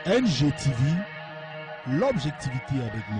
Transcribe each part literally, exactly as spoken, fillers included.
N G T V, l'objectivité avec nous.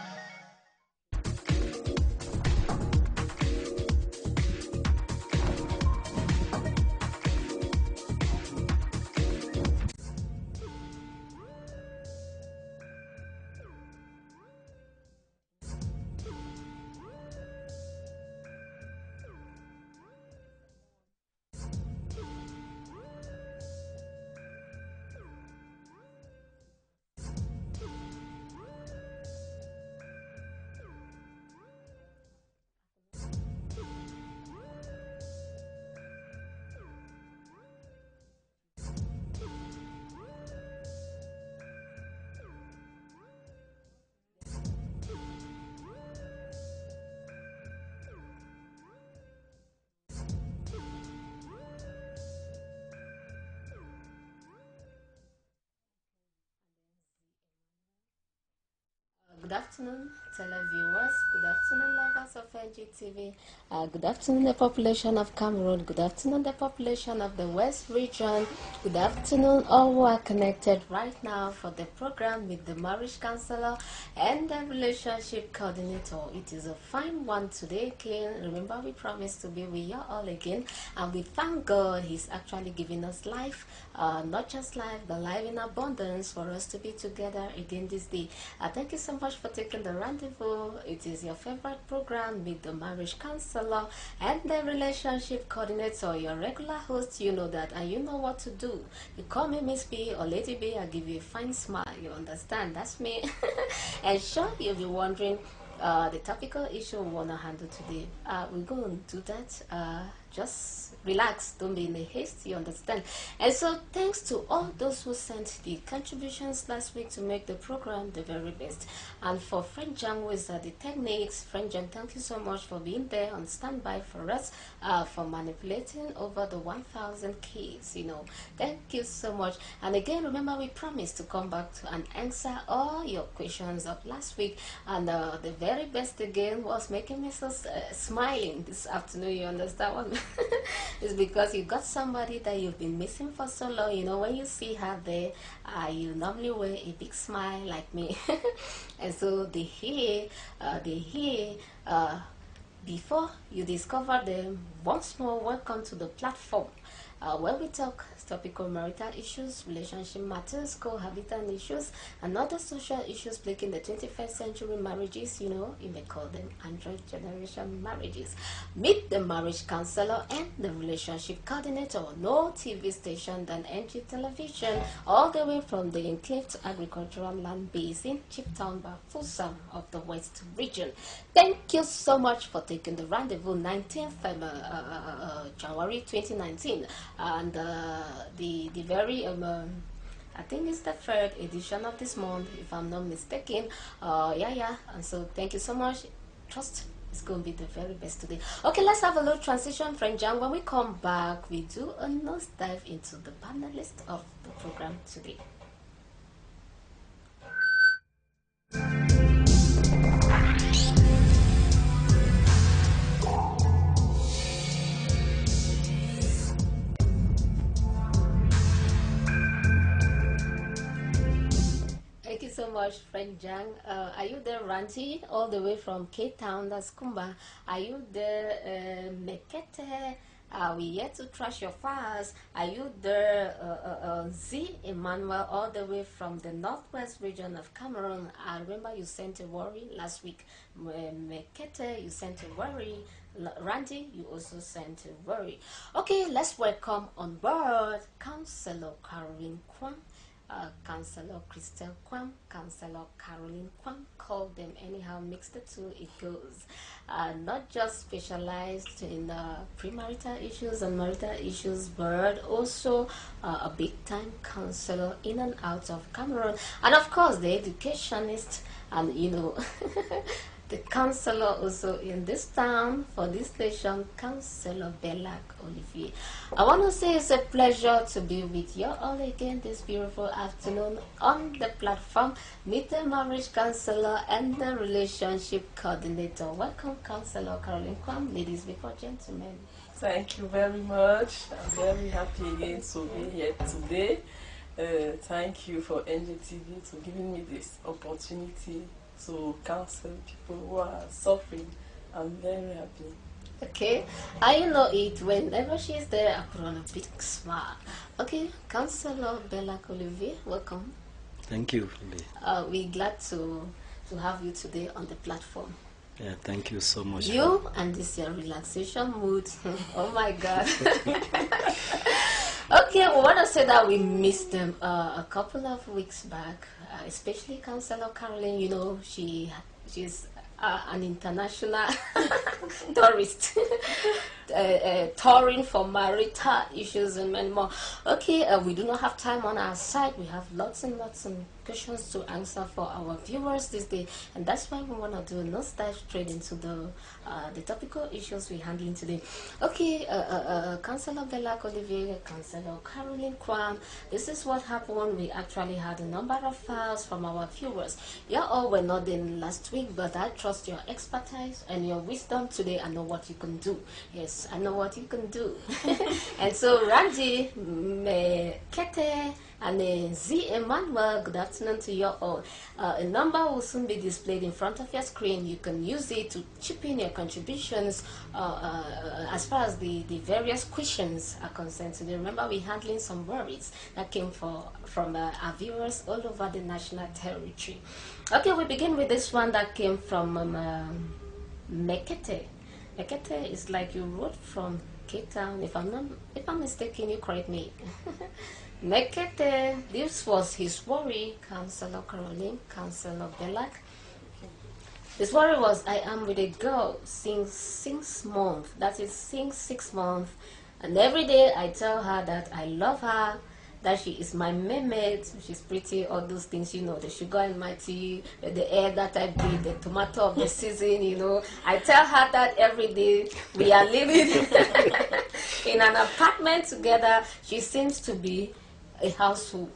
Good afternoon, televiewers. Good afternoon, lovers of N G T V. Uh, good afternoon, the population of Cameroon. Good afternoon, the population of the West region. Good afternoon, all who are connected right now for the program with the marriage counselor and the relationship coordinator. It is a fine one today, again. Remember, we promised to be with you all again, and we thank God He's actually giving us life, uh, not just life, but life in abundance for us to be together again this day. Uh, thank you so much for taking the rendezvous. It is your favorite program with the marriage counselor and the relationship coordinator, your regular host. You know that, and you know what to do. You call me Miss B or Lady B, I give you a fine smile. You understand? That's me. And sure, you'll be wondering uh, the topical issue we want to handle today. Uh, we're going to do that. Uh, just relax, don't be in a haste, you understand. And so thanks to all those who sent the contributions last week to make the program the very best. And for Friend Jam, who is uh, the techniques, Friend Jam, thank you so much for being there on standby for us, uh, for manipulating over the one thousand keys, you know. Thank you so much. And again, remember, we promised to come back to and answer all your questions of last week. And uh, the very best again was making me so uh, smiling this afternoon, you understand what it's because you got somebody that you've been missing for so long. You know, when you see her there, uh, you normally wear a big smile like me. And so they hear, uh, they hear, uh, before you discover them, once more, welcome to the platform uh, where we talk topical marital issues, relationship matters, cohabitant issues, and other social issues plaguing the twenty-first century marriages. You know, you may call them Android generation marriages. Meet the marriage counselor and the relationship coordinator. No T V station than N G Television, all the way from the enclaved agricultural land base in Chiptown, Bafoussam of the West region. Thank you so much for taking the rendezvous, nineteenth of uh, uh, uh, January twenty nineteen, and uh, the the very um, um, I think it's the third edition of this month, if I'm not mistaken. Uh, yeah, yeah. And so thank you so much. Trust it's going to be the very best today. Okay, let's have a little transition, Friend Jam. When we come back, we do a nose dive into the panelist of the program today. Thank you so much, Friend Jang. Uh, are you there, Ranti, all the way from Cape Town, that's Kumba? Are you there, uh, Mekete? Are we yet to trash your files? Are you there, uh, uh, uh, Z Emmanuel, all the way from the northwest region of Cameroon? I remember you sent a worry last week. Mekete, you sent a worry. Randy, you also sent a worry. Okay, let's welcome on board Councillor Caroline Kwam. Uh, Councillor Christelle Kwam, Councillor Caroline Kwam, call them anyhow, mix the two, it goes. Uh, not just specialized in uh, premarital issues and marital issues, but also uh, a big time counselor in and out of Cameroon. And of course, the educationist, and you know, the counselor also in this town for this station, Councillor Bellac Olivier. I want to say it's a pleasure to be with you all again this beautiful afternoon on the platform. Meet the marriage counselor and the relationship coordinator. Welcome, Councillor Caroline Kwam, ladies before gentlemen. Thank you very much. I'm very happy again to be here today. Uh, thank you for N J T V to giving me this opportunity to counsel people who are suffering. I'm very happy. Okay, I know it. Whenever she's there, I put on a big smile. Okay, Councillor Bella Olivier, welcome. Thank you. Uh, we're glad to to have you today on the platform. Yeah, thank you so much. You and this your relaxation mood. Oh my God. Okay, we want to say that we missed them uh, a couple of weeks back, uh, especially Councillor Caroline. You know, she she's uh, an international tourist, uh, uh, touring for marital issues and many more. Okay, uh, we do not have time on our side. We have lots and lots of questions to answer for our viewers this day, and that's why we want to do no dive straight into the uh, the topical issues we're handling today. Okay, uh, uh, uh, Councillor Bella Olivier, Councillor Caroline Kwan, this is what happened. We actually had a number of files from our viewers. You all were not in last week, but I trust your expertise and your wisdom today. I know what you can do. Yes, I know what you can do. And so Randy Mekete and uh, Z Emmanuel, good afternoon to you all. Uh, a number will soon be displayed in front of your screen. You can use it to chip in your contributions uh, uh, as far as the, the various questions are concerned today. Remember, we're handling some worries that came for, from uh, our viewers all over the national territory. Okay, we begin with this one that came from um, um, Mekete. Mekete is like you wrote from Cape Town. If I'm not, if I'm mistaken, you correct me. Mekete, this was his worry, Councillor Caroline, Councillor Belak. His worry was, I am with a girl since six months, that is since six months, and every day I tell her that I love her, that she is my mermaid, she's pretty, all those things, you know, the sugar in my tea, the air that I breathe, the tomato of the season, you know. I tell her that every day. We are living in an apartment together. She seems to be a household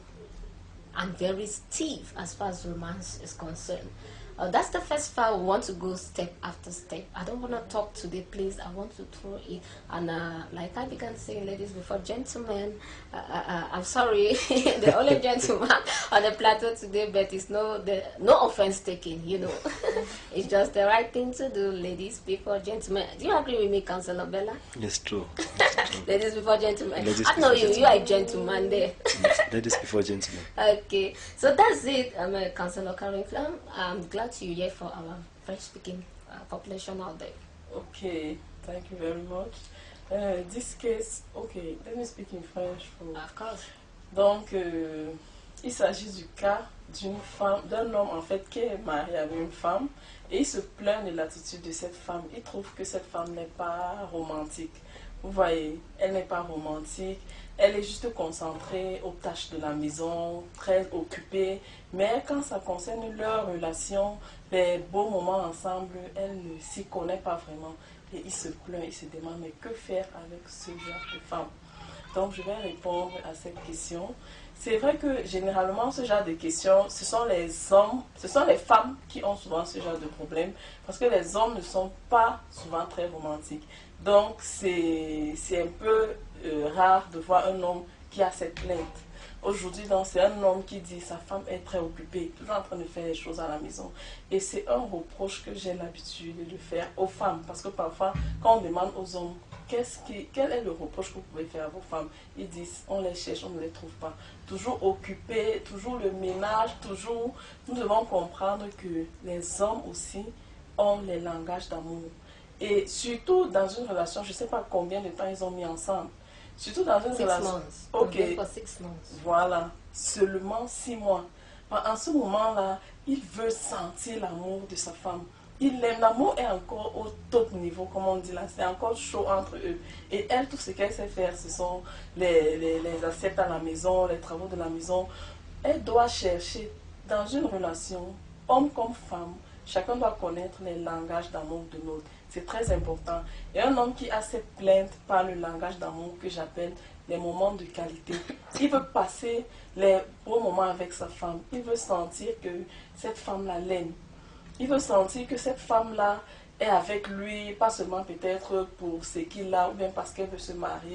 and very stiff as far as romance is concerned. Uh, that's the first file. We want to go step after step. I don't want to talk today, please. I want to throw it. And uh, like I began saying, ladies before gentlemen, uh, uh, uh, I'm sorry, the only gentleman on the plateau today, but it's no, the, no offense taken, you know. It's just the right thing to do, ladies before gentlemen. Do you agree with me, Councillor Bella? Yes, true. Ladies before gentlemen. Ladies I know you, gentlemen. you are a gentleman there. Ladies before gentlemen. Okay, so that's it. I'm a Councillor Caroline. I'm glad you're here for our French-speaking uh, population out there. Okay, thank you very much. Uh, this case, okay, let me speak in French. For... Of course. Donc, euh, il s'agit du cas d'une femme, d'un homme en fait qui est marié avec une femme et il se plaint de l'attitude de cette femme. Il trouve que cette femme n'est pas romantique. Vous voyez, elle n'est pas romantique. Elle est juste concentrée aux tâches de la maison, très occupée. Mais quand ça concerne leur relation, les beaux moments ensemble, elle ne s'y connaît pas vraiment. Et il se plaint, il se demande, mais que faire avec ce genre de femme? Donc je vais répondre à cette question. C'est vrai que généralement, ce genre de questions, ce sont les hommes, ce sont les femmes qui ont souvent ce genre de problème. Parce que les hommes ne sont pas souvent très romantiques. Donc c'est un peu euh, rare de voir un homme qui a cette plainte. Aujourd'hui, c'est un homme qui dit sa femme est très occupée, toujours en train de faire les choses à la maison. Et c'est un reproche que j'ai l'habitude de faire aux femmes. Parce que parfois, quand on demande aux hommes qu'est-ce qui, quel est le reproche que vous pouvez faire à vos femmes, ils disent on les cherche, on ne les trouve pas. Toujours occupés, toujours le ménage, toujours. Nous devons comprendre que les hommes aussi ont les langages d'amour. Et surtout dans une relation, je ne sais pas combien de temps ils ont mis ensemble. Surtout dans une Six relation. months. Ok. For six months. Voilà. Seulement six mois. En ce moment-là, il veut sentir l'amour de sa femme. Il l'aime. L'amour est encore au top niveau, comme on dit là. C'est encore chaud entre eux. Et elle, tout ce qu'elle sait faire, ce sont les, les, les assiettes à la maison, les travaux de la maison. Elle doit chercher dans une relation, homme comme femme, chacun doit connaître les langages d'amour de l'autre. C'est très important. Et un homme qui a cette plainte par le langage d'amour que j'appelle les moments de qualité. Il veut passer les beaux moments avec sa femme. Il veut sentir que cette femme-là l'aime. Il veut sentir que cette femme-là est avec lui, pas seulement peut-être pour ce qu'il a ou bien parce qu'elle veut se marier,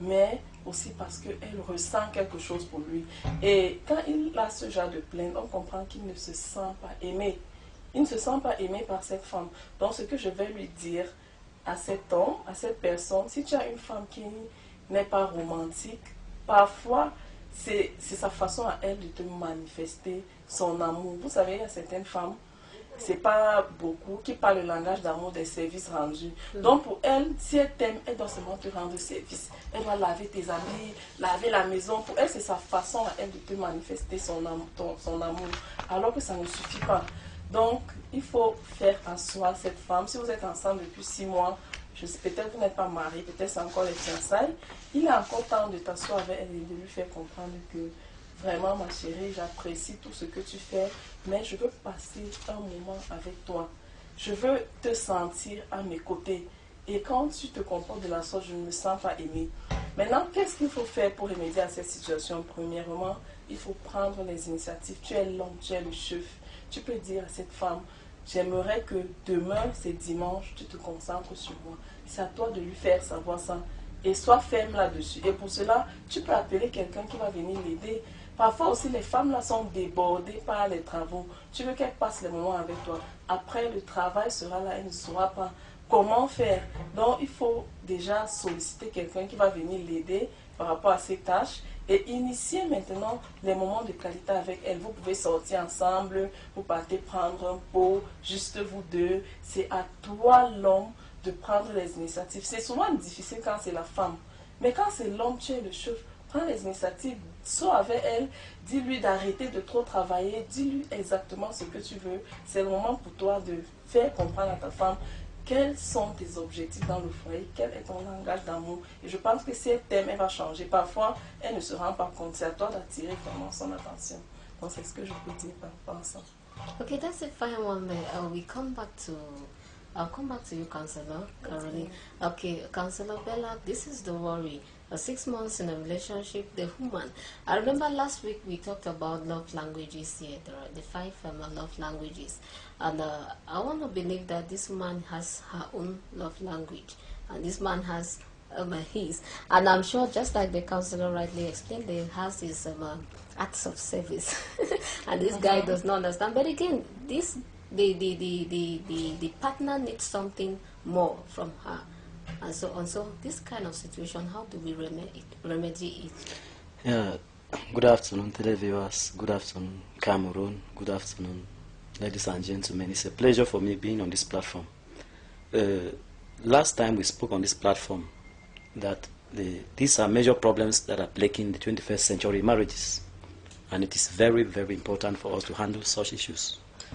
mais aussi parce qu'elle ressent quelque chose pour lui. Et quand il a ce genre de plainte, on comprend qu'il ne se sent pas aimé. Il ne se sent pas aimé par cette femme. Donc ce que je vais lui dire à cet homme, à cette personne, si tu as une femme qui n'est pas romantique, parfois c'est sa façon à elle de te manifester son amour. Vous savez, il y a certaines femmes, c'est pas beaucoup, qui parlent le langage d'amour des services rendus. Mm. Donc pour elle, si elle t'aime, elle doit seulement te rendre service. Elle doit laver tes habits, laver la maison. Pour elle, c'est sa façon à elle de te manifester son amour, ton, son amour. Alors que ça ne suffit pas. Donc, il faut faire à soi cette femme. Si vous êtes ensemble depuis six mois, peut-être vous n'êtes pas marié, peut-être c'est encore les fiançailles, il est encore temps de t'asseoir avec elle et de lui faire comprendre que vraiment, ma chérie, j'apprécie tout ce que tu fais, mais je veux passer un moment avec toi. Je veux te sentir à mes côtés. Et quand tu te comportes de la sorte, je ne me sens pas aimée. Maintenant, qu'est-ce qu'il faut faire pour remédier à cette situation? Premièrement, il faut prendre les initiatives. Tu es l'homme, tu es le chef. Tu peux dire à cette femme, j'aimerais que demain, c'est dimanche, tu te concentres sur moi. C'est à toi de lui faire savoir ça. Et sois ferme là-dessus. Et pour cela, tu peux appeler quelqu'un qui va venir l'aider. Parfois aussi, les femmes là sont débordées par les travaux. Tu veux qu'elles passent les moments avec toi. Après, le travail sera là, elle ne saura pas comment faire. Donc, il faut déjà solliciter quelqu'un qui va venir l'aider par rapport à ses tâches et initier maintenant les moments de qualité avec elle. Vous pouvez sortir ensemble, vous partez prendre un pot, juste vous deux. C'est à toi, l'homme, de prendre les initiatives. C'est souvent difficile quand c'est la femme. Mais quand c'est l'homme, tu es le chef. Prends les initiatives, sois avec elle, dis-lui d'arrêter de trop travailler, dis-lui exactement ce que tu veux. C'est le moment pour toi de faire comprendre à ta femme quels sont tes objectifs dans le foyer, quel est ton langage d'amour. Et je pense que si elle t'aime, elle va changer. Parfois, elle ne se rend pas compte. C'est à toi d'attirer vraiment son attention. Donc, c'est ce que je peux dire par rapport à ça. Okay, that's a fine one. Uh, we come back to... I'll come back to you, Counselor Caroline. Okay, Counselor Bella, this is the worry. Uh, six months in a relationship, the woman. I remember last week we talked about love languages here. There are the five um, love languages. And uh, I want to believe that this woman has her own love language. And this man has um, his. And I'm sure, just like the counselor rightly explained, he has his um, uh, acts of service. And this guy does not understand. But again, this the the, the, the, the, the partner needs something more from her. And so on. So this kind of situation, how do we remedy it? Remedy it? Yeah. Good afternoon, televiewers. Good afternoon, Cameroon. Good afternoon, ladies and gentlemen. It's a pleasure for me being on this platform. Uh, last time we spoke on this platform that the, these are major problems that are plaguing the twenty-first century marriages, and it is very, very important for us to handle such issues.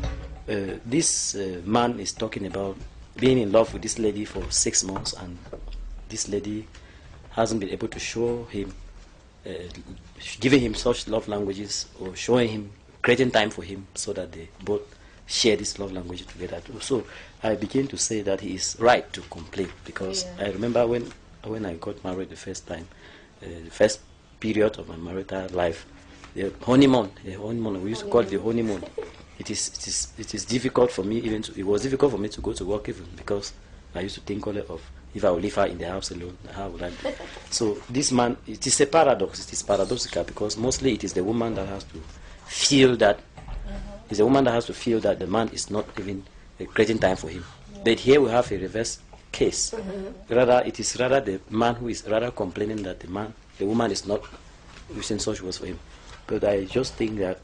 Uh, this uh, man is talking about being in love with this lady for six months, and this lady hasn't been able to show him, uh, giving him such love languages or showing him, creating time for him so that they both share this love language together. So I begin to say that he is right to complain, because yeah. I remember when when I got married the first time, uh, the first period of my marital life, the honeymoon, the honeymoon, we used to call it the honeymoon. It is, it is, it is difficult for me even to, it was difficult for me to go to work even, because I used to think only of if I would leave her in the house alone, how would I do? So this man, it is a paradox, it is paradoxical, because mostly it is the woman that has to feel that, uh-huh. it's the woman that has to feel that the man is not even uh, creating time for him. Yeah. But here we have a reverse case. Mm-hmm. Rather, it is rather the man who is rather complaining that the man, the woman is not wishing such words for him. But I just think that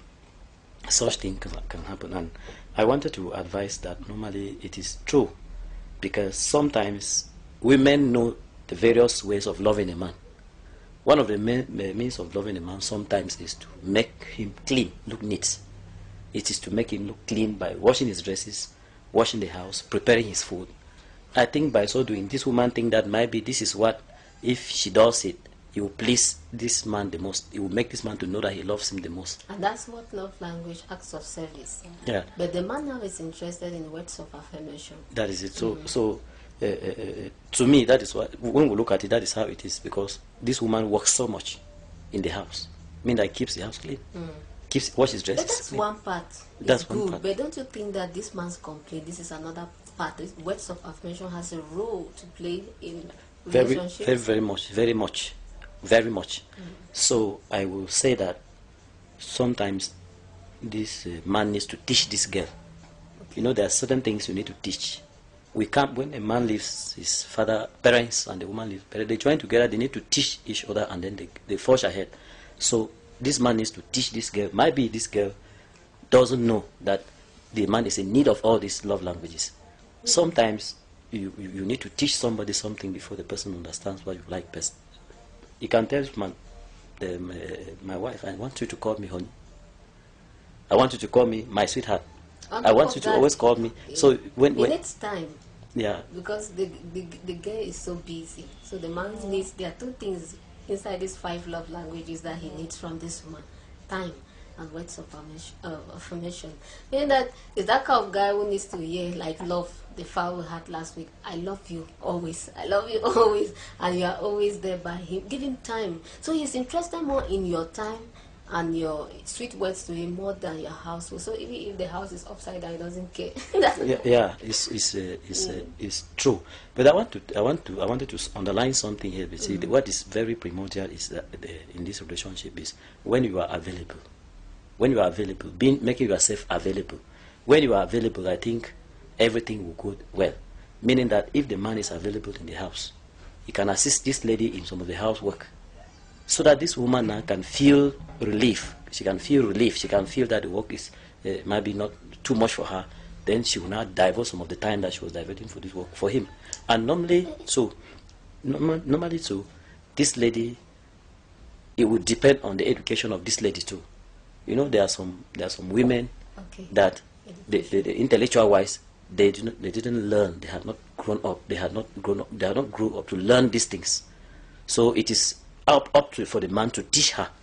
such things can, can happen, and I wanted to advise that normally it is true, because sometimes women know the various ways of loving a man. One of the main, means of loving a man sometimes is to make him clean, look neat. It is to make him look clean by washing his dresses, washing the house, preparing his food. I think by so doing, this woman think that maybe this is what, if she does it, it will please this man the most. It will make this man to know that he loves him the most. And that's what love language, acts of service. Yeah. But the man now is interested in words of affirmation. That is it. So, mm-hmm. so uh, uh, to me, that is what, when we look at it, that is how it is, because this woman works so much in the house. I mean, that keeps the house clean. Mm. Keeps, washes dresses. But that's clean. one part. That's it's one good. part. But don't you think that this man's complaint, this is another part? This words of affirmation has a role to play in very, relationships? very, very much, very much. very much. Mm. So I will say that sometimes this uh, man needs to teach this girl. Okay. You know, there are certain things you need to teach. We can't, when a man leaves his father, parents, and the woman leaves, but they join together, they need to teach each other, and then they, they forge ahead. So this man needs to teach this girl. Maybe this girl doesn't know that the man is in need of all these love languages. Mm-hmm. Sometimes you, you, you need to teach somebody something before the person understands what you like best. You can tell man, um, uh, my wife, I want you to call me honey. I want you to call me my sweetheart. On I want you to that, always call me. So when, when it needs time. Yeah. Because the, the the girl is so busy. So the man needs, there are two things inside these five love languages that he needs from this woman: time and words of affirmation. Uh, affirmation. Meaning that is that kind of guy who needs to hear like love. The file we had last week. I love you always. I love you always, and you are always there by him. Give him time. So he's interested more in your time and your sweet words to him more than your household. So even if the house is upside down, he doesn't care. yeah, yeah, it's it's uh, it's, mm. uh, it's true. But I want to I want to I wanted to underline something here. See, mm. what is very primordial is that the, in this relationship is when you are available. When you are available, being making yourself available. When you are available, I think everything will go well. Meaning that if the man is available in the house, he can assist this lady in some of the housework, so that this woman now can feel relief. She can feel relief. She can feel that the work is uh, maybe not too much for her. Then she will now divert some of the time that she was diverting for this work for him. And normally, so norm normally, so this lady, it would depend on the education of this lady too. You know, there are some there are some women okay. that the, the, the intellectual wise, they do not, they didn't learn. They had not grown up. They had not grown up. They had not grown up to learn these things. So it is up up to for the man to teach her.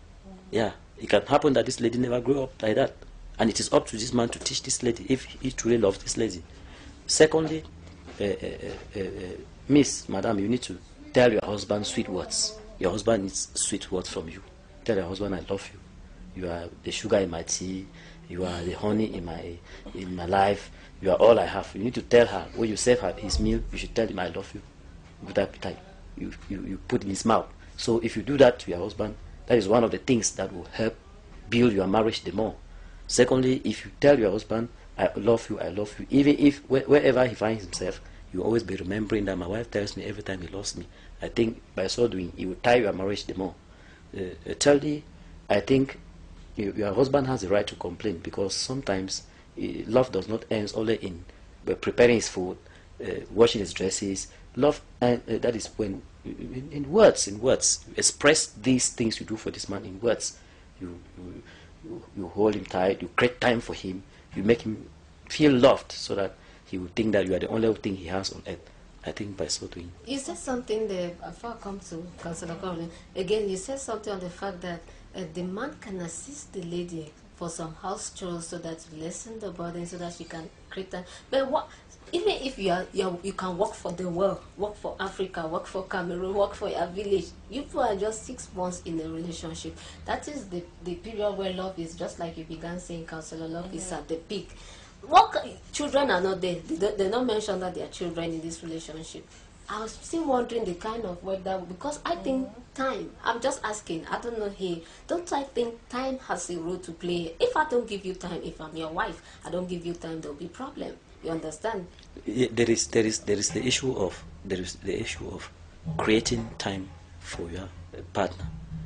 Yeah, it can happen that this lady never grew up like that, and it is up to this man to teach this lady if he truly loves this lady. Secondly, uh, uh, uh, uh, Miss, Madam, you need to tell your husband sweet words. Your husband needs sweet words from you. Tell your husband, I love you. You are the sugar in my tea. You are the honey in my in my life. You are all I have. You need to tell her when you serve her his meal. You should tell him, I love you. With appetite, you you you put in his mouth. So if you do that to your husband, that is one of the things that will help build your marriage the more. Secondly, if you tell your husband, I love you, I love you, even if wh wherever he finds himself, you always be remembering that my wife tells me every time he loves me. I think by so doing, it will tie your marriage the more. Uh, uh, thirdly, I think you, your husband has the right to complain, because sometimes uh, love does not end only in uh, preparing his food, uh, washing his dresses. Love, and uh, that is when, in, in words, in words, you express these things you do for this man in words. You, you, you, you hold him tight, you create time for him, you make him feel loved, so that he will think that you are the only thing he has on earth. I think by so doing. You said something there, before I come to Councillor Caroline, again, you said something on the fact that uh, the man can assist the lady for some house chores so that to lessen the burden, so that she can create that. But what, even if you are, you, are, you can work for the world, work for Africa, work for Cameroon, work for your village, you are just six months in a relationship. That is the, the period where love is, just like you began saying, Councillor, love mm-hmm. is at the peak. What, children are not there. They, they don't mention that they are children in this relationship. I was still wondering the kind of work that, because I think time, I'm just asking, I don't know here, don't I think time has a role to play? If I don't give you time, if I'm your wife, I don't give you time, there'll be problem. You understand? Yeah, there is there is there is the issue of there is the issue of creating time for your partner.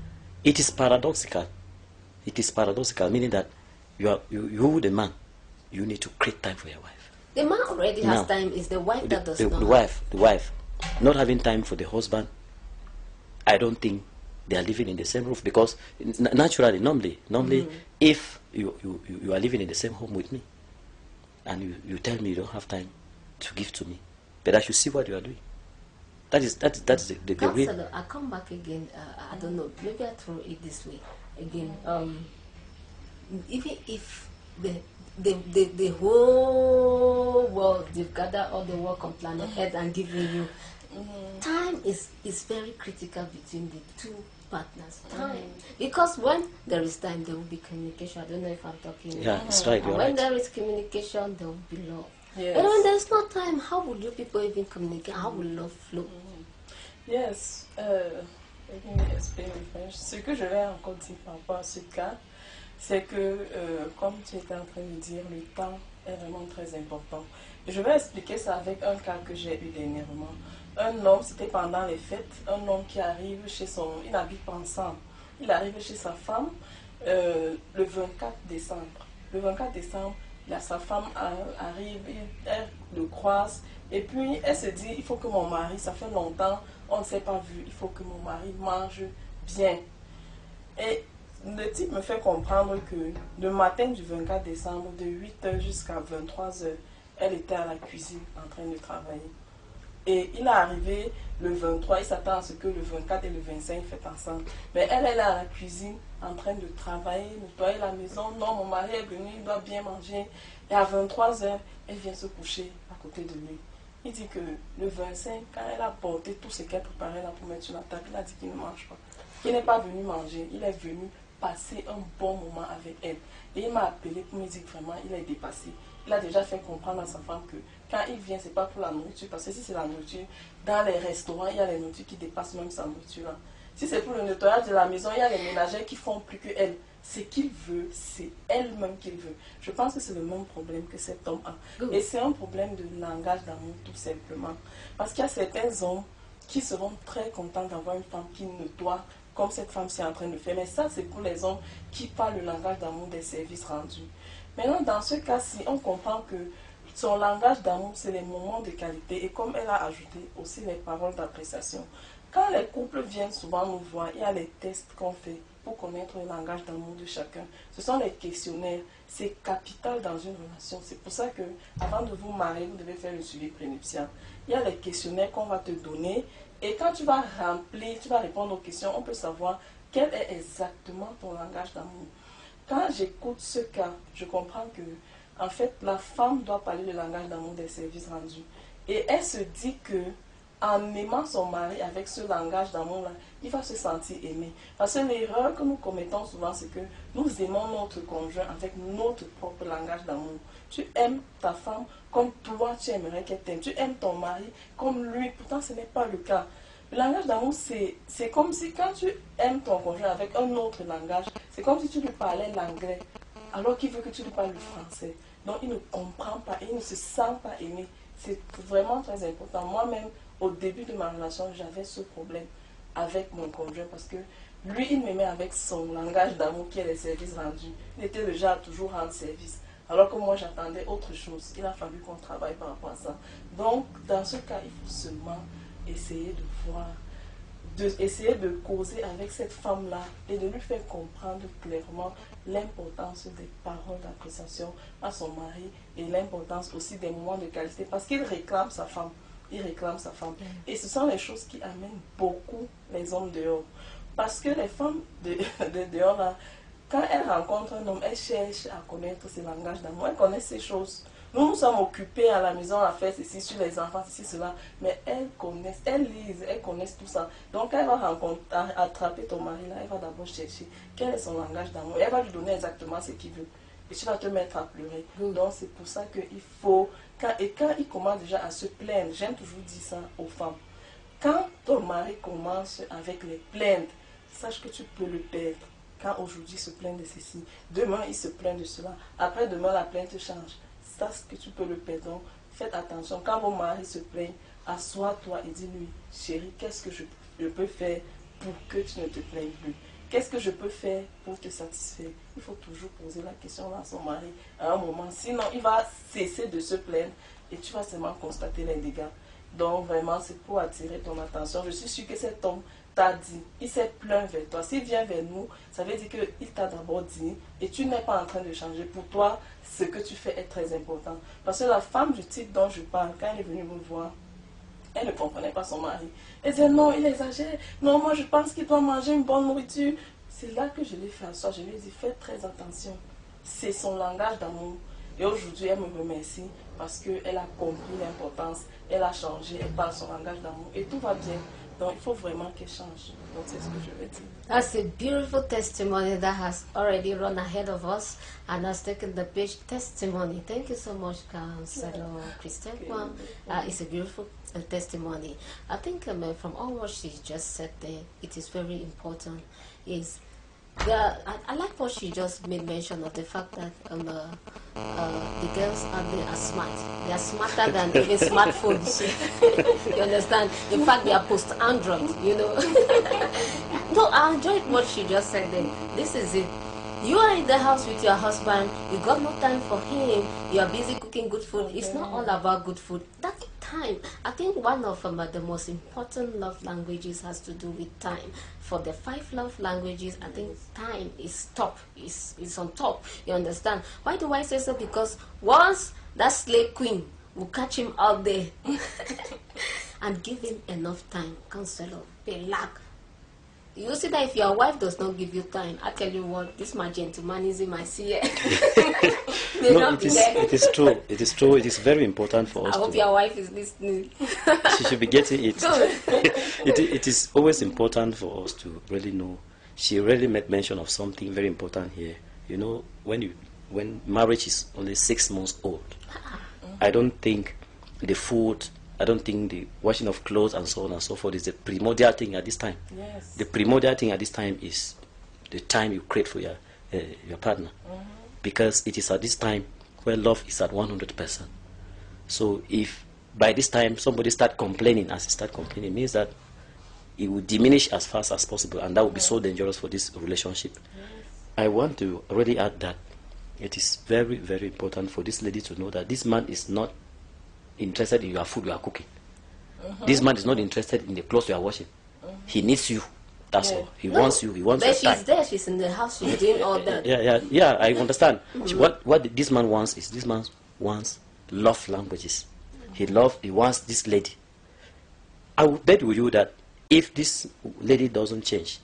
It is paradoxical. It is paradoxical, meaning that you are you, you the man, you need to create time for your wife. The man already has now, time. Is the wife the, that does the, not. The wife, the wife, not having time for the husband. I don't think they are living in the same roof, because naturally, normally, normally, mm. if you, you you are living in the same home with me, and you, you tell me you don't have time to give to me, but I should see what you are doing. That is that is that is the, the, the way. I come back again. Uh, I don't know. Maybe I throw it this way again. Um, even if the the the, the whole world, they've gathered all the work on planet Earth and given you, mm-hmm. time is is very critical between the two partners. Time, mm-hmm. because when there is time, there will be communication. I don't know if I'm talking. Yeah, about. It's right. And you're when right. there is communication, there will be love. Yes. But when there's no time, how would you people even communicate? How will love flow? Mm-hmm. Yes. Uh, speaking the Spain French. Ce que je vais encore dire par rapport à ce cas, c'est que, euh, comme tu étais en train de dire, le temps est vraiment très important. Et je vais expliquer ça avec un cas que j'ai eu dernièrement. Un homme, c'était pendant les fêtes, un homme qui arrive chez son... Il n'habite pas ensemble. Il arrive chez sa femme euh, le vingt-quatre décembre. Le vingt-quatre décembre, là, sa femme arrive, elle le croise, et puis elle se dit, il faut que mon mari, ça fait longtemps, on ne s'est pas vu, il faut que mon mari mange bien. Et le type me fait comprendre que le matin du vingt-quatre décembre, de huit heures jusqu'à vingt-trois heures, elle était à la cuisine en train de travailler. Et il est arrivé le vingt-trois, il s'attend à ce que le vingt-quatre et le vingt-cinq fassent ensemble. Mais elle, elle est à la cuisine en train de travailler, nettoyer la maison. Non, mon mari est venu, il doit bien manger. Et à vingt-trois heures, elle vient se coucher à côté de lui. Il dit que le vingt-cinq, quand elle a porté tout ce qu'elle préparait là pour mettre sur la table, il a dit qu'il ne mange pas. Qu'il n'est pas venu manger, il est venu passer un bon moment avec elle. Et il m'a appelé pour me dire que vraiment, il est dépassé. Il a déjà fait comprendre à sa femme que quand il vient, ce n'est pas pour la nourriture, parce que si c'est la nourriture, dans les restaurants, il y a les nourritures qui dépassent même sa nourriture. Là. Si c'est pour le nettoyage de la maison, il y a les ménagères qui font plus que elle. Ce qu'il veut, c'est elle-même qu'il veut. Je pense que c'est le même problème que cet homme a. Et c'est un problème de langage d'amour, tout simplement. Parce qu'il y a certains hommes qui seront très contents d'avoir une femme qui nettoie comme cette femme-ci est en train de faire. Mais ça, c'est pour les hommes qui parlent le langage d'amour des services rendus. Maintenant, dans ce cas-ci, on comprend que son langage d'amour, c'est les moments de qualité. Et comme elle a ajouté aussi les paroles d'appréciation. Quand les couples viennent souvent nous voir, il y a les tests qu'on fait pour connaître le langage d'amour de chacun. Ce sont les questionnaires. C'est capital dans une relation. C'est pour ça que avant de vous marier, vous devez faire le suivi prénuptial. Il y a les questionnaires qu'on va te donner. Et quand tu vas remplir, tu vas répondre aux questions, on peut savoir quel est exactement ton langage d'amour. Quand j'écoute ce cas, je comprends que, en fait, la femme doit parler le langage d'amour des services rendus. Et elle se dit que, en aimant son mari avec ce langage d'amour-là, il va se sentir aimé. Parce que l'erreur que nous commettons souvent, c'est que nous aimons notre conjoint avec notre propre langage d'amour. Tu aimes ta femme comme toi, tu aimerais qu'elle t'aime. Tu aimes ton mari comme lui. Pourtant, ce n'est pas le cas. Le langage d'amour, c'est comme si quand tu aimes ton conjoint avec un autre langage, c'est comme si tu lui parlais l'anglais, alors qu'il veut que tu lui parles le français. Donc, il ne comprend pas, il ne se sent pas aimé. C'est vraiment très important. Moi-même, au début de ma relation, j'avais ce problème avec mon conjoint parce que lui, il m'aimait avec son langage d'amour qui est les services rendus. Il était le genre à toujours rendre service. Alors que moi, j'attendais autre chose. Il a fallu qu'on travaille par rapport à ça. Donc, dans ce cas, il faut seulement essayer de voir, de, essayer de causer avec cette femme-là et de lui faire comprendre clairement l'importance des paroles d'appréciation à son mari et l'importance aussi des moments de qualité parce qu'il réclame sa femme. Il réclame sa femme. Et ce sont les choses qui amènent beaucoup les hommes dehors. Parce que les femmes de, de dehors, là, quand elles rencontrent un homme, elles cherchent à connaître ses langages d'amour. Elles connaissent ces choses. Nous, nous sommes occupés à la maison à faire ceci, sur les enfants, ceci, cela. Mais elles connaissent, elles lisent, elles connaissent tout ça. Donc, quand elle va rencontrer, attraper ton mari, là, elle va d'abord chercher quel est son langage d'amour. Elle va lui donner exactement ce qu'il veut. Et tu vas te mettre à pleurer. Donc, c'est pour ça qu'il faut... Quand, et quand il commence déjà à se plaindre, j'aime toujours dire ça aux femmes. Quand ton mari commence avec les plaintes, sache que tu peux le perdre. Quand aujourd'hui il se plaint de ceci, demain il se plaint de cela, après demain la plainte change. Sache que tu peux le perdre. Donc, faites attention. Quand mon mari se plaint, assois-toi et dis-lui, chérie, qu'est-ce que je, je peux faire pour que tu ne te plaignes plus? Qu'est-ce que je peux faire pour te satisfaire? Il faut toujours poser la question à son mari à un moment. Sinon, il va cesser de se plaindre et tu vas seulement constater les dégâts. Donc, vraiment, c'est pour attirer ton attention. Je suis sûre que cet homme t'a dit, il s'est plaint vers toi. S'il vient vers nous, ça veut dire qu'il t'a d'abord dit et tu n'es pas en train de changer. Pour toi, ce que tu fais est très important. Parce que la femme du type dont je parle, quand elle est venue me voir, elle ne comprenait pas son mari. Elle disait non, il exagère. Non, moi je pense qu'il doit manger une bonne nourriture. C'est là que je l'ai fait asseoir. Je lui ai dit, faites très attention. C'est son langage d'amour. Et aujourd'hui, elle me remercie parce qu'elle a compris l'importance. Elle a changé, elle parle son langage d'amour. Et tout va bien. Donc, il faut vraiment qu'elle change. Donc, c'est ce que je veux dire. That's a beautiful testimony that has already run ahead of us and has taken the page. Testimony. Thank you so much, Councillor Christian. Well, uh, it's a beautiful uh, testimony. I think um, uh, from all what she just said there, it is very important. Is the, I, I like what she just made mention of the fact that um, uh, uh, the girls out there are smart. They are smarter than even smartphones. You understand? In fact, they are post-Android, you know. No, I enjoyed what she just said then. This is it. You are in the house with your husband, you got no time for him, you are busy cooking good food. It's not all about good food. That's time. I think one of um, the most important love languages has to do with time. For the five love languages, I think time is top, is, is on top. You understand? Why do I say so? Because once that slave queen will catch him out there and give him enough time, counselor, relax. You see that if your wife does not give you time, I tell you what, this my gentlemanism I see here. No, it is, it is true. It is true. It is very important for us. I hope to, your wife is listening. She should be getting it. it. It is always important for us to really know. She really made mention of something very important here. You know, when you when marriage is only six months old, I don't think the food, I don't think the washing of clothes and so on and so forth is the primordial thing at this time. Yes. The primordial thing at this time is the time you create for your uh, your partner, mm-hmm. because it is at this time where love is at one hundred percent. So if by this time somebody start complaining, as he start complaining, it means that it will diminish as fast as possible, and that will be so dangerous for this relationship. Yes. I want to already add that it is very, very important for this lady to know that this man is not interested in your food you are cooking. Uh-huh. This man is not interested in the clothes you are washing. Uh-huh. He needs you. That's yeah. all. He no, wants you. He wants but your she's time. there. She's in the house. She's doing all that. Yeah, yeah, yeah. I understand. Mm-hmm. What what this man wants is this man wants love languages. Mm-hmm. He love. He wants this lady. I would bet with you that if this lady doesn't change,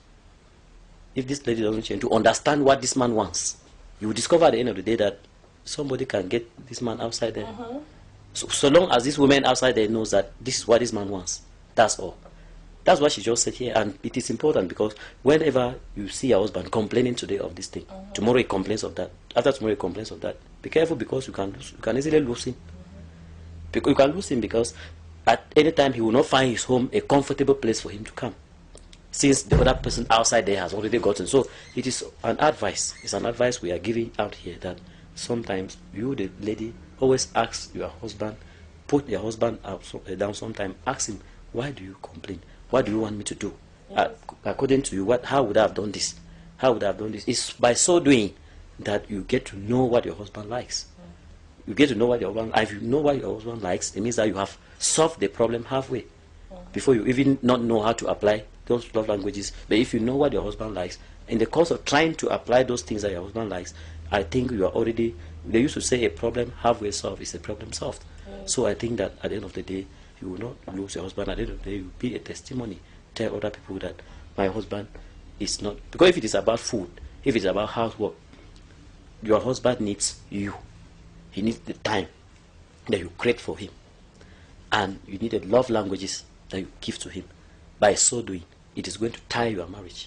if this lady doesn't change to understand what this man wants, you will discover at the end of the day that somebody can get this man outside there. Uh-huh. So, so long as this woman outside there knows that this is what this man wants, that's all. That's what she just said here, and it is important because whenever you see your husband complaining today of this thing, uh-huh. tomorrow he complains of that, after tomorrow he complains of that, be careful because you can lose, you can easily lose him. Uh-huh. Because you can lose him because at any time he will not find his home a comfortable place for him to come, since the other person outside there has already gotten. So it is an advice. It's an advice we are giving out here that sometimes you, the lady, always ask your husband, put your husband out, so, uh, down sometime, ask him, why do you complain? What do you want me to do? Yes. Uh, according to you, what? How would I have done this? How would I have done this? It's by so doing that you get to know what your husband likes. Mm. You get to know what your husband, if you know what your husband likes, it means that you have solved the problem halfway, mm. before you even not know how to apply those love languages. But if you know what your husband likes, in the course of trying to apply those things that your husband likes, I think you are already, they used to say a problem halfway solved is a problem solved. Mm. So I think that at the end of the day, you will not lose your husband. At the end of the day, you will be a testimony. Tell other people that my husband is not, because if it is about food, if it's about housework, your husband needs you. He needs the time that you create for him. And you need the love languages that you give to him. By so doing, it is going to tie your marriage.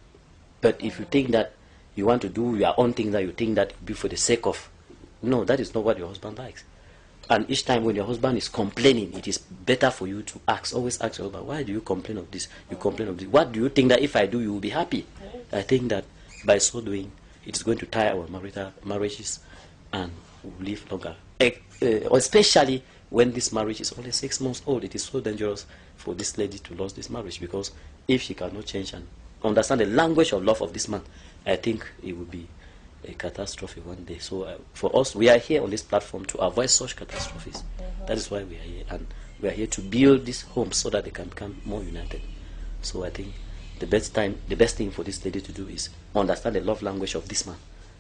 But if you think that you want to do your own thing, that you think that will be for the sake of, no, that is not what your husband likes. And each time when your husband is complaining, it is better for you to ask, always ask your husband, why do you complain of this? You complain of this. What do you think that if I do, you will be happy? I think that by so doing, it is going to tie our marital marriages and we will live longer. Especially when this marriage is only six months old, it is so dangerous for this lady to lose this marriage, because if she cannot change and understand the language of love of this man, I think it will be a catastrophe one day. So uh, for us, we are here on this platform to avoid such catastrophes. Mm-hmm. That is why we are here, and we are here to build this home so that they can become more united. So I think the best time, the best thing for this lady to do is understand the love language of this man.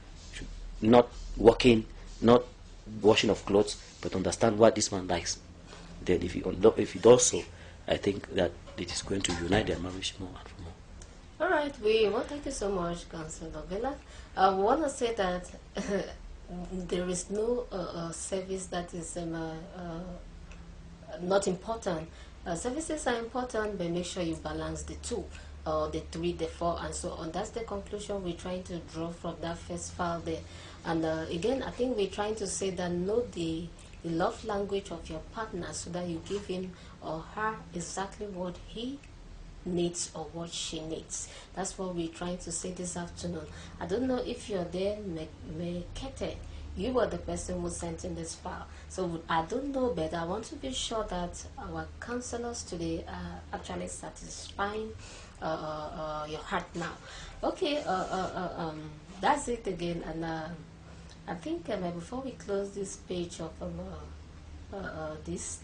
Not working, not washing of clothes, but understand what this man likes. Then if he, if he does so, I think that it is going to unite their marriage more and more. All right, we well, thank you so much, Councillor Bella. I want to say that there is no uh, uh, service that is um, uh, uh, not important. Uh, services are important, but make sure you balance the two, or the three, the four, and so on. That's the conclusion we're trying to draw from that first file there. And uh, again, I think we're trying to say that know the, the love language of your partner so that you give him or her exactly what he needs or what she needs. That's what we're trying to say this afternoon. I don't know if you're there, Mekete. You were the person who sent in this file. So I don't know, but I want to be sure that our counselors today are actually satisfying uh, uh, uh, your heart now. Okay, uh, uh, uh, um, that's it again. And uh, I think um, before we close this page of um, uh, uh, uh, this,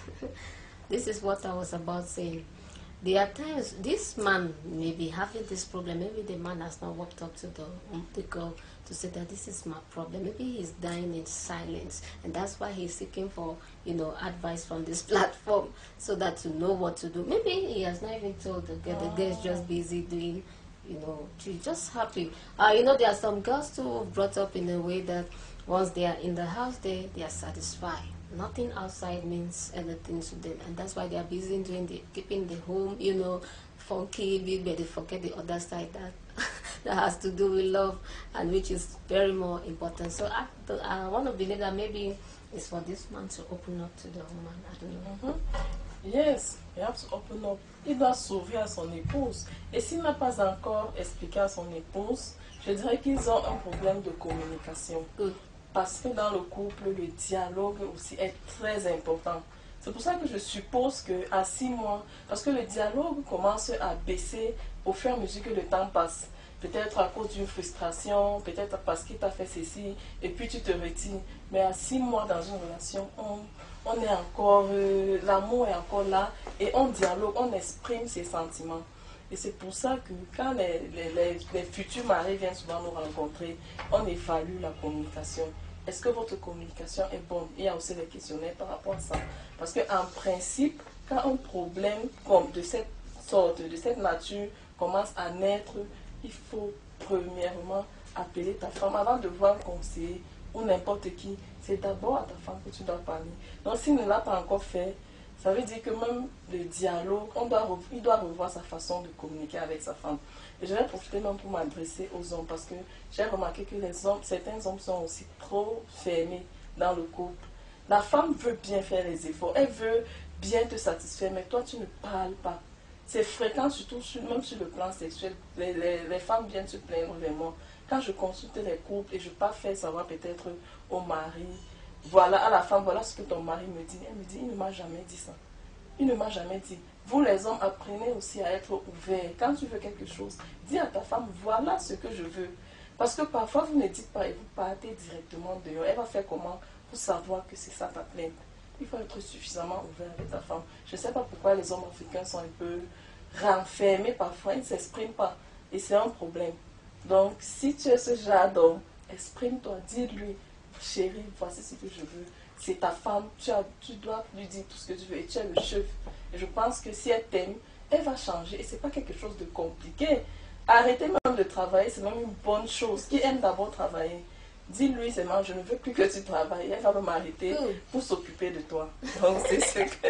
this is what I was about saying. There are times this man may be having this problem. Maybe the man has not walked up to the, um, the girl to say that this is my problem. Maybe he's dying in silence, and that's why he's seeking for, you know, advice from this platform so that to know what to do. Maybe he has not even told the girl. The girl is just busy doing, you know, she's just happy. Uh, you know, there are some girls too who brought up in a way that once they are in the house, they they are satisfied. Nothing outside means anything to them, and that's why they are busy doing the keeping the home, you know, funky, big, but they forget the other side that that has to do with love, and which is very more important. So I, I want to believe that maybe it's for this man to open up to the woman. I don't know. Mm-hmm. Yes, he has to open up. Il doit s'ouvrir à son épouse. Et s'il n'a pas encore expliqué à son épouse, je dirais qu'ils ont un problème de communication. Good. Parce que dans le couple, le dialogue aussi est très important. C'est pour ça que je suppose qu'à six mois, parce que le dialogue commence à baisser au fur et à mesure que le temps passe. Peut-être à cause d'une frustration, peut-être parce qu'il t'a fait ceci, et puis tu te retires. Mais à six mois dans une relation, on, on est encore, euh, l'amour est encore là, et on dialogue, on exprime ses sentiments. Et c'est pour ça que quand les, les, les, les futurs maris viennent souvent nous rencontrer, on évalue la communication. Est-ce que votre communication est bonne? Il y a aussi les questionnaires par rapport à ça. Parce qu'en principe, quand un problème comme de cette sorte, de cette nature commence à naître, il faut premièrement appeler ta femme avant de voir un conseiller ou n'importe qui. C'est d'abord à ta femme que tu dois parler. Donc s'il ne l'a pas encore fait, ça veut dire que même le dialogue, on doit, il doit revoir sa façon de communiquer avec sa femme. Et je vais profiter même pour m'adresser aux hommes parce que j'ai remarqué que les hommes, certains hommes sont aussi trop fermés dans le couple. La femme veut bien faire les efforts, elle veut bien te satisfaire, mais toi tu ne parles pas. C'est fréquent, surtout sur, même sur le plan sexuel. Les, les, les femmes viennent se plaindre vraiment. Quand je consulte les couples et je pars faire savoir peut-être au mari, voilà, à la femme, voilà ce que ton mari me dit. Elle me dit, il ne m'a jamais dit ça. Il ne m'a jamais dit. Vous les hommes, apprenez aussi à être ouverts. Quand tu veux quelque chose, dis à ta femme, voilà ce que je veux. Parce que parfois, vous ne dites pas et vous partez directement dehors. Elle va faire comment pour savoir que c'est ça ta plainte? Il faut être suffisamment ouvert avec ta femme. Je ne sais pas pourquoi les hommes africains sont un peu renfermés parfois. Ils ne s'expriment pas. Et c'est un problème. Donc, si tu es ce genre d'homme, exprime-toi, dis-lui, chérie, voici ce que je veux. C'est ta femme, tu, as, tu dois lui dire tout ce que tu veux et tu es le chef. Et je pense que si elle t'aime, elle va changer et ce n'est pas quelque chose de compliqué. Arrêter même de travailler, c'est même une bonne chose. Qui aime d'abord travailler, dis-lui seulement, je ne veux plus que tu travailles. Elle va m'arrêter pour s'occuper de toi. Donc c'est ce que...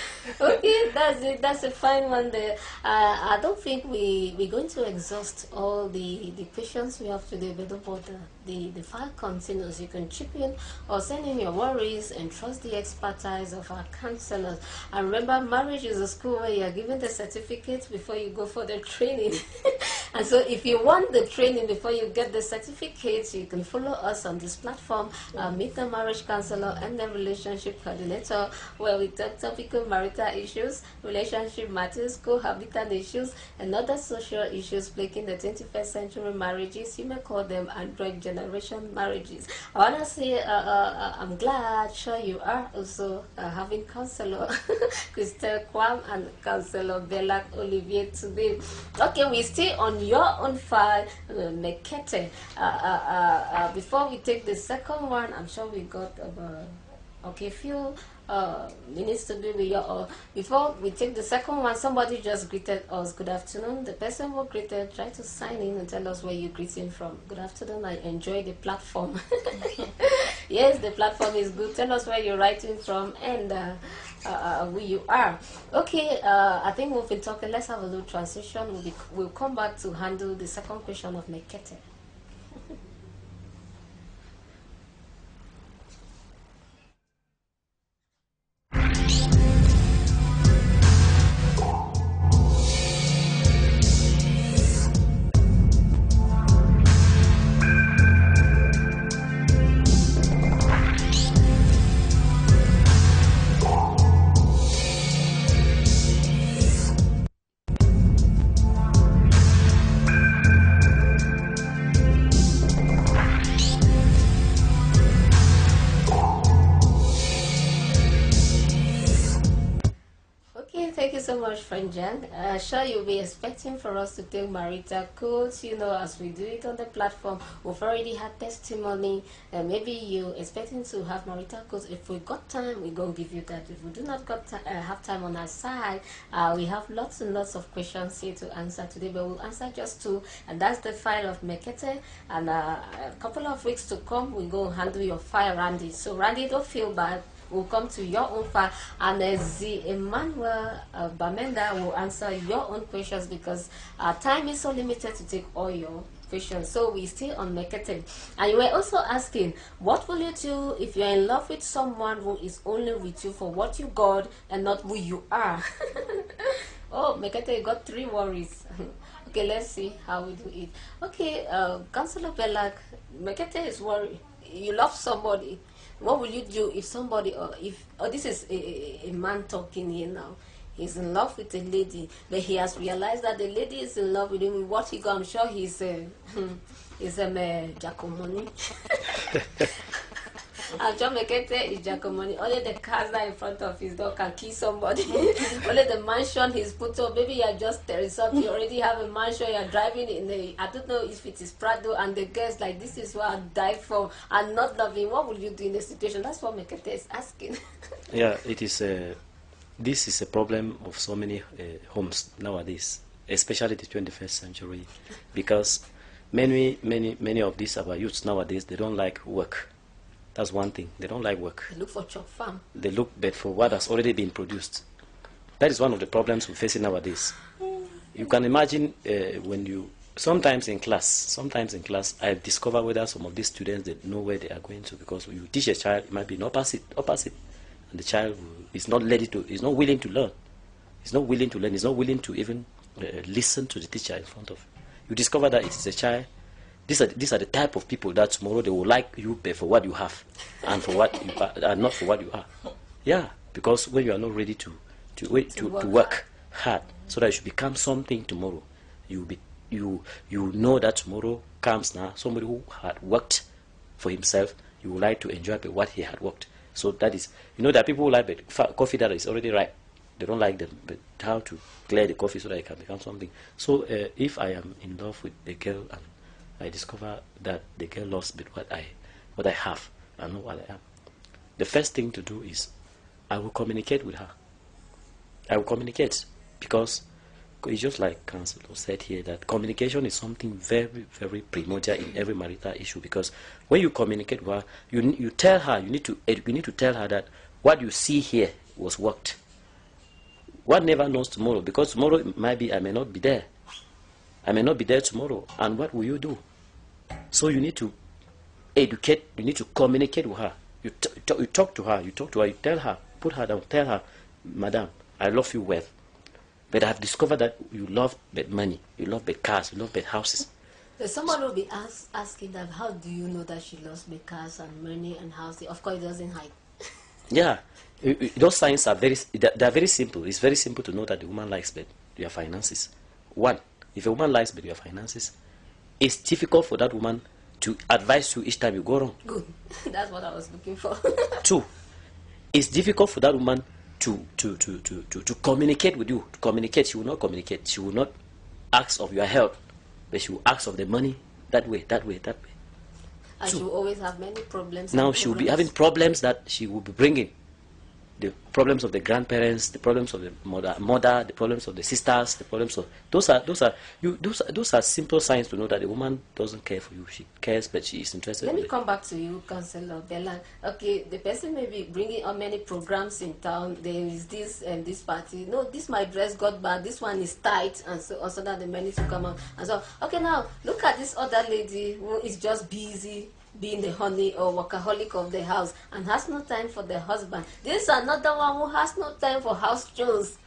Okay, that's it. That's a fine one there. Uh, I don't think we, we're going to exhaust all the, the questions we have today, but about the, the, the file continues. You can chip in or send in your worries and trust the expertise of our counselors. And remember, marriage is a school where you're given the certificate before you go for the training. And so if you want the training before you get the certificates, you can follow us on this platform, uh, Meet the Marriage Counselor and the Relationship Coordinator, where we talk topical marital issues, relationship matters, cohabitant issues, and other social issues plaguing the twenty-first century marriages. You may call them Android generation marriages. I want to say uh, uh, I'm glad, sure you are also uh, having Counselor Christelle Kwam and Counselor Bella Olivier today. Okay, we stay on your own file, uh, Mekete. Uh, uh, uh, uh, before we take the second one, I'm sure we got about okay few uh, minutes to be with you. Uh, before we take the second one, somebody just greeted us. Good afternoon. The person who greeted, try to sign in and tell us where you're greeting from. Good afternoon. I enjoy the platform. Yes, the platform is good. Tell us where you're writing from and uh, uh, uh, who you are. Okay, uh, I think we've been talking. Let's have a little transition. We'll, be, we'll come back to handle the second question of Mekete. So much, friend Jan. Uh, sure, you'll be expecting for us to take marital codes, you know, as we do it on the platform. We've already had testimony, and uh, maybe you're expecting to have marital codes. If we got time, we're going to give you that. If we do not got uh, have time on our side, uh, we have lots and lots of questions here to answer today, but we'll answer just two, and that's the file of Mekete. And uh, a couple of weeks to come, we're going to handle your file, Randy. So, Randy, don't feel bad. Will come to your own file, and uh, the Emmanuel uh, Bamenda will answer your own questions because our time is so limited to take all your questions. So we stay on Mekete. And you were also asking, what will you do if you're in love with someone who is only with you for what you got and not who you are? Oh, Mekete, you got three worries. Okay, let's see how we do it. Okay, uh, Councillor Belak, Mekete is worried. You love somebody. What will you do if somebody, or if, oh, this is a, a, a man talking here now. He's in love with a lady, but he has realized that the lady is in love with him. With what he got, I'm sure he's a, he's a uh, Giacomoni. I'm sure Mekete is Giacomoni. Only the cars that in front of his door can kill somebody. Only the mansion he's put up. Maybe you're just a resort. You already have a mansion. You're driving in a, I don't know if it is Prado, and the girls like, this is what I died for, and not loving. What will you do in a situation? That's what Mekete is asking. Yeah, it is. Uh, this is a problem of so many uh, homes nowadays, especially the twenty-first century, because many, many, many of these our youths nowadays, they don't like work. That's one thing. They don't like work. They look for chop farm. They look bad for what has already been produced. That is one of the problems we're facing nowadays. You can imagine uh, when you, sometimes in class, sometimes in class, I discover whether some of these students, they know where they are going to, because when you teach a child, it might be an opposite, opposite, and the child is not ready to, is not willing to learn. He's not willing to learn. He's not willing to even uh, listen to the teacher in front of you. You discover that it is a child. These are, these are the type of people that tomorrow they will like you for what you have and for what you are, and not for what you are. Yeah, because when you are not ready to to wait, to, to, work. to work hard so that you should become something tomorrow, you be you you know that tomorrow comes now. Somebody who had worked for himself, you would like to enjoy what he had worked. So that is, you know, there are people who like the coffee that is already ripe. They don't like them, but how to clear the coffee so that it can become something. So uh, if I am in love with a girl and I discover that the girl loves what I, what I have, and not what I am, the first thing to do is I will communicate with her. I will communicate, because it's just like Councillor said here, that communication is something very, very primordial in every marital issue. Because when you communicate with her, you you tell her, you need to you need to tell her that what you see here was worked. One never knows tomorrow, because tomorrow it might be I may not be there. I may not be there tomorrow, and what will you do? So you need to educate, you need to communicate with her. You, t you talk to her, you talk to her, you tell her, put her down, tell her, Madam, I love you well, but I have discovered that you love bad money, you love bad cars, you love bad houses. So someone will be ask, asking that, how do you know that she loves bad cars and money and houses? Of course, it doesn't hide. Yeah, those signs are very, they are very simple. It's very simple to know that the woman likes bad, your finances. One. If a woman likes but your finances, it's difficult for that woman to advise you each time you go wrong. Good. That's what I was looking for. Two, it's difficult for that woman to, to, to, to, to, to communicate with you. To communicate, she will not communicate. She will not ask of your help, but she will ask of the money that way, that way, that way. And Two, she will always have many problems. Now she will be having problems that she will be bringing. the problems of the grandparents, the problems of the mother, mother, the problems of the sisters, the problems of those are those are you those are, those are simple signs to know that the woman doesn't care for you. She cares, but she is interested. Let in me it. come back to you, Councillor Bella. Okay, the person may be bringing on many programs in town. There is this and this party. No, this my dress got bad. This one is tight, and so also that the men need to come out. And so, okay, now look at this other lady who is just busy being the honey or workaholic of the house and has no time for the husband. This is another one who has no time for house chores.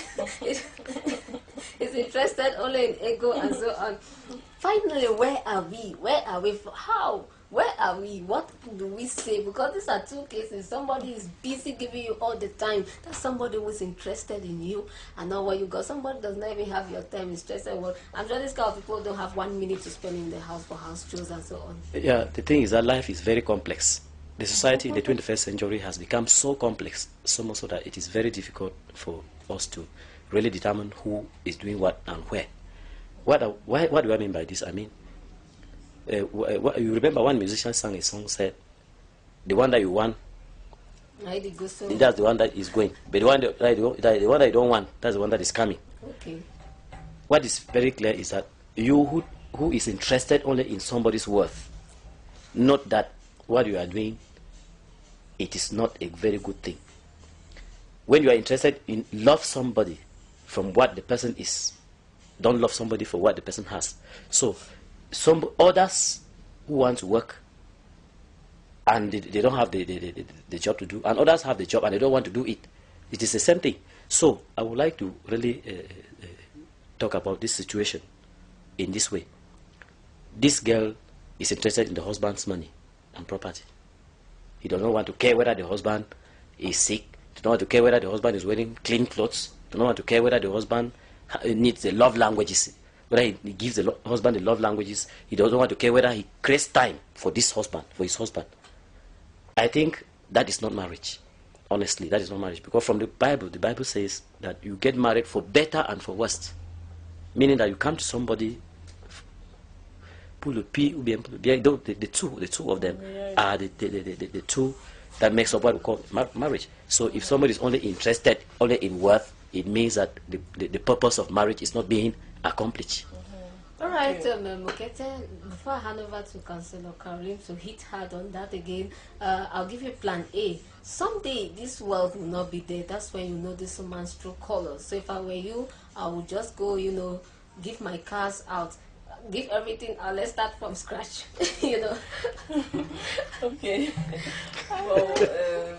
Is interested only in ego and so on. Finally, where are we? Where are we? How? Where are we? What do we say? Because these are two cases. Somebody is busy giving you all the time. That's somebody who is interested in you. And now what you got, somebody does not even have your time, interested. Well, I'm sure this kind of people don't have one minute to spend in the house for house chores and so on. Yeah, the thing is that life is very complex. The society in the twenty-first century has become so complex, so much so that it is very difficult for us to really determine who is doing what and where. What, uh, why, what do I mean by this? I mean, uh, what, you remember one musician sang a song, said, the one that you want, that's the one that is going. But the one that, that, the one that you don't want, that's the one that is coming. Okay. What is very clear is that you who, who is interested only in somebody's worth, not that what you are doing, it is not a very good thing. When you are interested in love somebody from what the person is, don't love somebody for what the person has. So, some others who want to work and they, they don't have the, the, the, the job to do, and others have the job and they don't want to do it. It is the same thing. So, I would like to really uh, uh, talk about this situation in this way. This girl is interested in the husband's money and property. He does not want to care whether the husband is sick, does not want to care whether the husband is wearing clean clothes, does not want to care whether the husband needs the love languages, whether he gives the lo husband the love languages. He doesn't want to care whether he creates time for this husband, for his husband. I think that is not marriage. Honestly, that is not marriage. Because from the Bible, the Bible says that you get married for better and for worse. Meaning that you come to somebody, the, the two, the two of them are the, the, the, the, the two that makes up what we call marriage. So if somebody is only interested only in worth, it means that the, the, the purpose of marriage is not being accomplished. Mm-hmm. All right, um, Mokete, before I hand over to Councillor Karim to hit hard on that again, uh, I'll give you plan A. Someday this world will not be there. That's when you know this woman's true colors. So if I were you, I would just go, you know, give my cars out, give everything out. Let's start from scratch, you know. Ok. Bon, euh,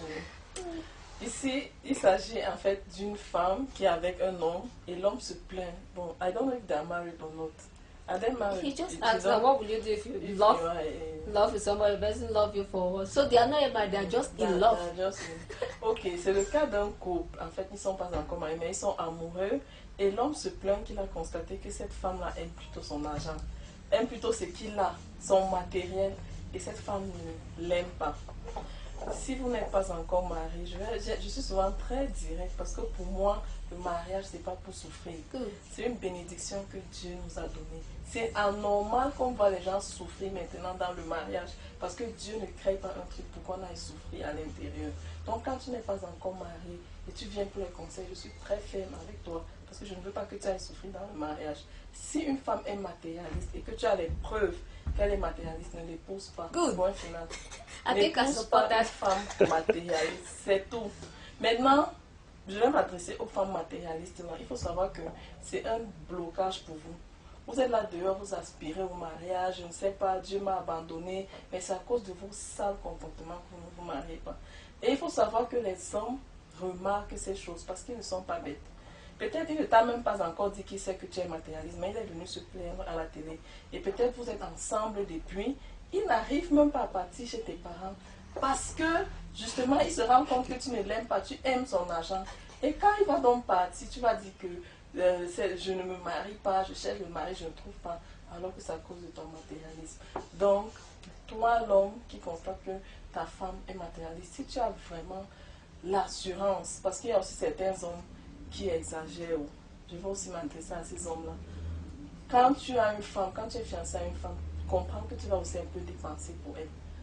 ici, il s'agit en fait d'une femme qui est avec un homme et l'homme se plaint. Bon, I don't know if they're married or not. Are they married? He just asked her, what will you do if you if love you are, uh, love with somebody who doesn't love you for what? So they are not married, they are just in they're, love. They're just in... Ok, c'est le cas d'un couple. En fait, ils ne sont pas encore mariés, mais ils sont amoureux. Et l'homme se plaint qu'il a constaté que cette femme-là aime plutôt son argent, aime plutôt ce qu'il a, son matériel, et cette femme ne l'aime pas. Si vous n'êtes pas encore marié, je, vais, je, je suis souvent très direct parce que pour moi, le mariage, c'est pas pour souffrir. C'est une bénédiction que Dieu nous a donnée. C'est anormal qu'on voit les gens souffrir maintenant dans le mariage parce que Dieu ne crée pas un truc pour qu'on aille souffrir à l'intérieur. Donc quand tu n'es pas encore marié et tu viens pour les conseils, je suis très ferme avec toi parce que je ne veux pas que tu ailles souffrir dans le mariage. Si une femme est matérialiste et que tu as les preuves qu'elle est matérialiste, ne l'épouse pas. Point final. N'épouse pas une femme matérialiste, c'est tout. Maintenant, je vais m'adresser aux femmes matérialistes. Là. Il faut savoir que c'est un blocage pour vous. Vous êtes là dehors, vous aspirez au mariage, je ne sais pas, Dieu m'a abandonné, mais c'est à cause de vos sales comportements que vous ne vous mariez pas. Et il faut savoir que les hommes remarquent ces choses parce qu'ils ne sont pas bêtes. Peut-être qu'il ne t'a même pas encore dit qu'il sait que tu es matérialiste, mais il est venu se plaindre à la télé. Et peut-être vous êtes ensemble depuis, il n'arrive même pas à partir chez tes parents parce que justement il se rend compte que tu ne l'aimes pas, tu aimes son argent. Et quand il va donc partir, tu vas dire que euh, je ne me marie pas, je cherche le mari, je ne trouve pas, alors que c'est à cause de ton matérialisme. Donc, toi l'homme qui constate que ta femme est matérialiste, si tu as vraiment l'assurance, parce qu'il y a aussi certains hommes qui exagèrent, je vais aussi m'intéresser à ces hommes-là. Quand tu as une femme, quand tu es fiancé à une femme, comprends que tu vas aussi un peu dépenser pour elle.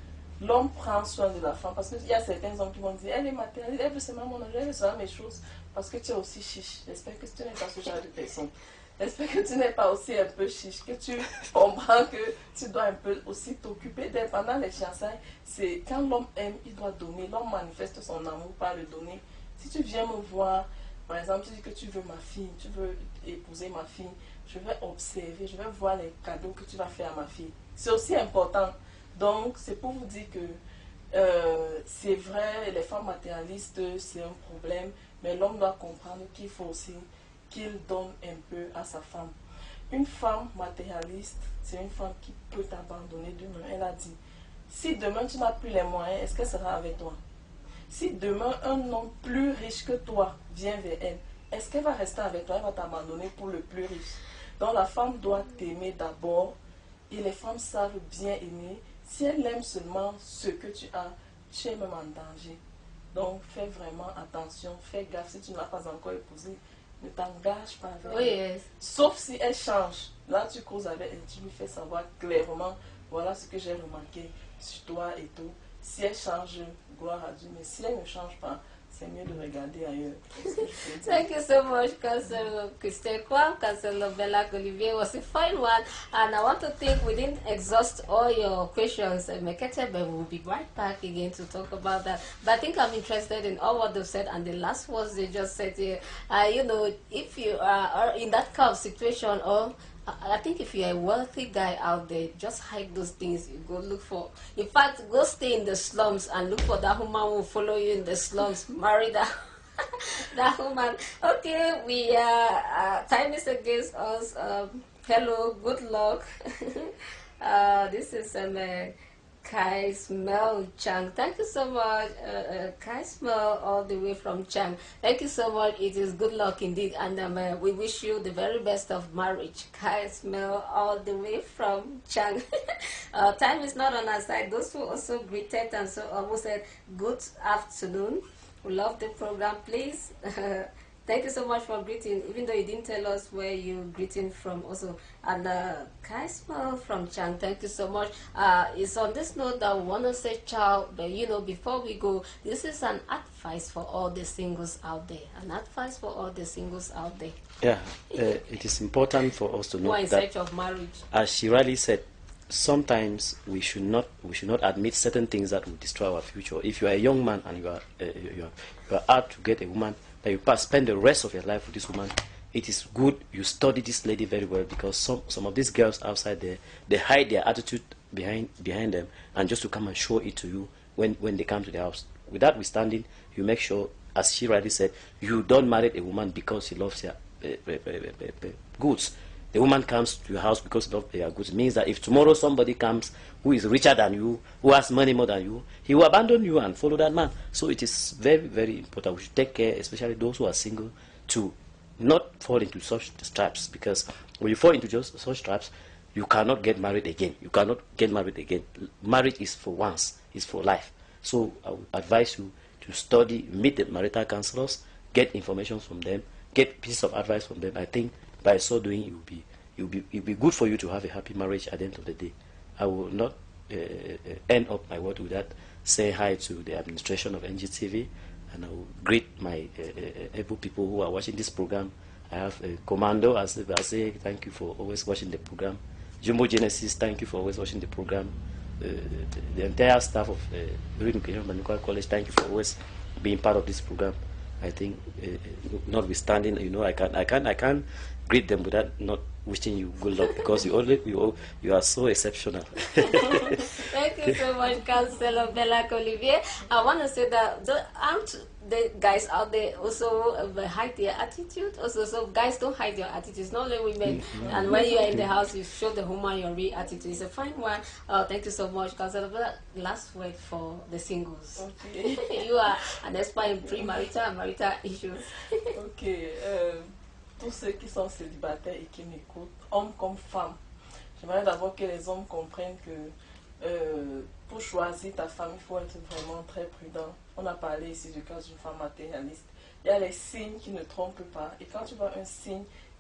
l'homme prend soin de la femme. Parce qu'il y a certains hommes qui vont dire, elle est matérialiste, elle veut seulement mon argent, elle veut seulement mes choses. Parce que tu es aussi chiche. J'espère que tu n'es pas ce genre de personne. J'espère que tu n'es pas aussi un peu chiche, que tu comprends que tu dois un peu aussi t'occuper d'elle. Pendant les fiançailles, c'est quand l'homme aime, il doit donner. L'homme manifeste son amour par le donner. Si tu viens me voir, par exemple, tu dis que tu veux ma fille, tu veux épouser ma fille, je vais observer, je vais voir les cadeaux que tu vas faire à ma fille. C'est aussi important. Donc, c'est pour vous dire que euh, c'est vrai, les femmes matérialistes, c'est un problème, mais l'homme doit comprendre qu'il faut aussi qu'il donne un peu à sa femme. Une femme matérialiste, c'est une femme qui peut t'abandonner demain. Elle a dit, si demain tu n'as plus les moyens, est-ce qu'elle sera avec toi? Si demain un homme plus riche que toi vient vers elle, est-ce qu'elle va rester avec toi? Elle va t'abandonner pour le plus riche. Donc la femme doit t'aimer d'abord, et les femmes savent bien aimer. Si elle aime seulement ce que tu as, tu es même en danger. Donc fais vraiment attention, fais gaffe si tu ne l'as pas encore épousée. Ne t'engage pas avec Oui, elle. yes. Sauf si elle change. Là, tu causes avec elle, tu lui fais savoir clairement, voilà ce que j'ai remarqué sur toi et tout. Si elle change, gloire à Dieu. Mais si elle ne change pas, c'est mieux de regarder ailleurs. Thank you so much, Councillor Christine Kwam. Councillor Bella Olivier was a fine one. And I want to think we didn't exhaust all your questions, uh, Mekete, but we'll be right back again to talk about that. But I think I'm interested in all what they've said, and the last words they just said here. Uh, you know, if you are in that kind of situation, or I think if you're a wealthy guy out there, just hide those things you go look for. In fact, go stay in the slums and look for that woman who will follow you in the slums. Marry that, that woman. Okay, we uh, uh, time is against us. Um, hello, good luck. uh, this is um, uh, Kai Smell Chang. Thank you so much, uh, uh, Kai Smell, all the way from Chang. Thank you so much. It is good luck indeed, and um, uh, we wish you the very best of marriage. Kai Smell, all the way from Chang. uh, time is not on our side. Those who also greeted and so almost said good afternoon. We love the program. Please. Thank you so much for greeting, even though you didn't tell us where you're greeting from also. And uh, Kai Smell from Chang, thank you so much. Uh, it's on this note that we want to say ciao, but you know, before we go, this is an advice for all the singles out there. An advice for all the singles out there. Yeah, uh, it is important for us to know Who are in that, search of marriage. as she rightly said, sometimes we should not we should not admit certain things that will destroy our future. If you are a young man and you are uh, you are, you are out to get a woman, that you pass, spend the rest of your life with this woman, it is good you study this lady very well, because some some of these girls outside there, they hide their attitude behind behind them, and just to come and show it to you when when they come to the house. With that withstanding, you make sure, as she rightly said, you don't marry a woman because she loves your uh, uh, uh, uh, uh, goods. The woman comes to your house because of their goods. It means that if tomorrow somebody comes who is richer than you, who has money more than you, he will abandon you and follow that man. So it is very, very important. We should take care, especially those who are single, to not fall into such traps. Because when you fall into just such traps, you cannot get married again. You cannot get married again. Marriage is for once. It's for life. So I would advise you to study, meet the marital counselors, get information from them, get pieces of advice from them. I think by so doing, it will be, it will be, it will be good for you to have a happy marriage at the end of the day. I will not uh, end up my word with that. Say hi to the administration of N G T V, and I will greet my uh, uh, able people who are watching this program. I have a Commando, as I say, thank you for always watching the program. Jumbo Genesis, thank you for always watching the program. Uh, the, the entire staff of uh, College, thank you for always being part of this program. I think, uh, notwithstanding, you know, I can, I can, I can greet them without not wishing you good luck, because you only, you, you are so exceptional. Thank you so much, Councillor Bella Olivier. I want to say that the, aren't the guys out there also uh, hide their attitude? Also, so guys don't hide your attitudes, not only women. Mm-hmm. And when you are in the house, you show the woman your real attitude. It's a fine one. Uh, thank you so much, Councillor Bella. Last word for the singles. Okay. You are an expert in premarital and marital issues. Okay. Um, tous ceux qui sont célibataires et qui m'écoutent, hommes comme femmes, j'aimerais d'abord que les hommes comprennent que euh, pour choisir ta femme, il faut être vraiment très prudent. On a parlé ici du cas d'une femme matérialiste. Il y a les signes qui ne trompent pas. Et quand tu vois un signe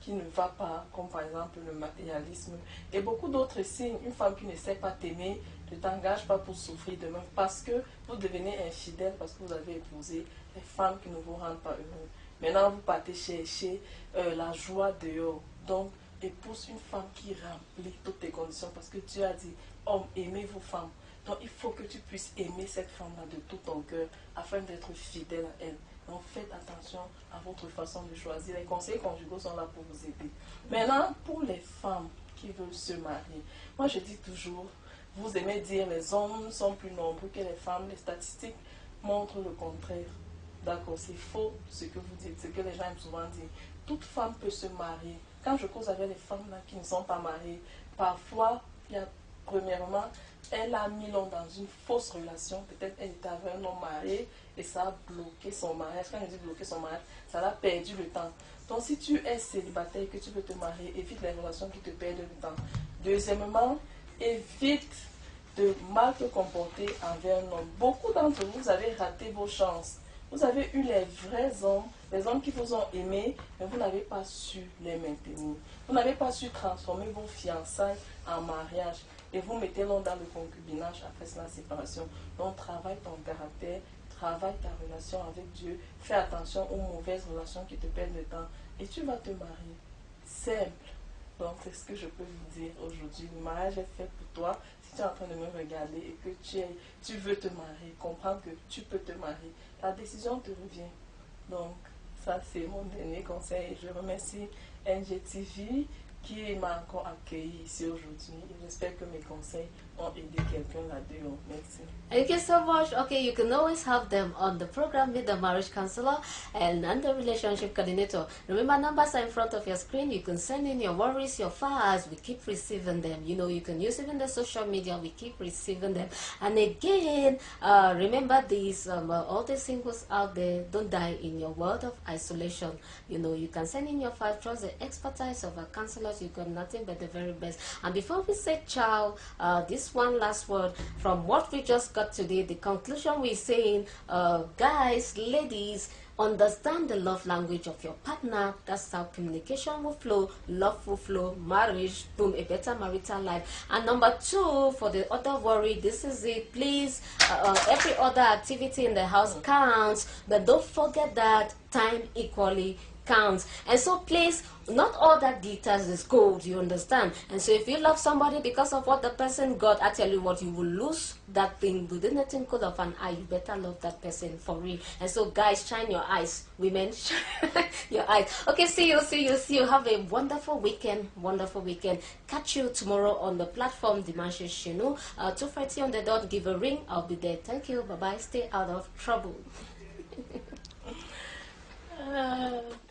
qui ne va pas, comme par exemple le matérialisme et beaucoup d'autres signes. Une femme qui ne sait pas t'aimer ne t'engage pas pour souffrir demain parce que vous devenez infidèle, parce que vous avez épousé des femmes qui ne vous rendent pas heureux. Maintenant, vous partez chercher euh, la joie dehors. Donc, épouse une femme qui remplit toutes tes conditions parce que Dieu a dit, homme, aimez vos femmes. Donc, il faut que tu puisses aimer cette femme-là de tout ton cœur afin d'être fidèle à elle. Donc, faites attention à votre façon de choisir. Les conseils conjugaux sont là pour vous aider. Maintenant, pour les femmes qui veulent se marier, moi je dis toujours, vous aimez dire les hommes sont plus nombreux que les femmes. Les statistiques montrent le contraire. D'accord, c'est faux ce que vous dites, ce que les gens aiment souvent dire. Toute femme peut se marier. Quand je cause avec les femmes là, qui ne sont pas mariées, parfois, il y a, premièrement, elle a mis l'homme dans une fausse relation. Peut-être elle était avec un homme marié et ça a bloqué son mariage. Quand je dis bloquer son mariage, ça l'a perdu le temps. Donc si tu es célibataire et que tu veux te marier, évite les relations qui te perdent le temps. Deuxièmement, évite de mal te comporter envers un homme. Beaucoup d'entre vous, vous avez raté vos chances. Vous avez eu les vrais hommes, les hommes qui vous ont aimé, mais vous n'avez pas su les maintenir. Vous n'avez pas su transformer vos fiançailles en mariage. Et vous mettez l'homme dans le concubinage après la séparation. Donc travaille ton caractère, travaille ta relation avec Dieu, fais attention aux mauvaises relations qui te perdent le temps et tu vas te marier. Simple. Donc c'est ce que je peux vous dire aujourd'hui. Le mariage est fait pour toi. Si tu es en train de me regarder et que tu, es, tu veux te marier, comprends que tu peux te marier. La décision te revient. Donc ça c'est mon dernier conseil. Je remercie N G T V qui m'a encore accueilli ici aujourd'hui. J'espère que mes conseils ont aidé quelqu'un là-dedans. Merci. Thank you so much. Okay, you can always have them on the program with the marriage counselor and, and the relationship coordinator. Remember, numbers are in front of your screen. You can send in your worries, your files. We keep receiving them. You know, you can use even the social media. We keep receiving them. And again, uh, remember these, um, uh, all the singles out there, don't die in your world of isolation. You know, you can send in your files. Trust the expertise of our counselors. You got nothing but the very best. And before we say ciao, uh, this one last word from what we just got today, the conclusion we're saying, uh, guys, ladies, understand the love language of your partner. That's how communication will flow, love will flow, marriage, boom, a better marital life. And number two, for the other worry, this is it. Please, uh, uh, every other activity in the house counts, but don't forget that time equally counts. And so please, not all that glitters is gold, you understand? And so if you love somebody because of what the person got, I tell you what, you will lose that thing within a twinkle of an eye. You better love that person for real. And so guys, shine your eyes. Women, shine your eyes. Okay, see you, see you, see you. Have a wonderful weekend, wonderful weekend. Catch you tomorrow on the platform, Dimanche Chenu. Uh, two thirty on the dot, give a ring. I'll be there. Thank you. Bye-bye. Stay out of trouble. uh.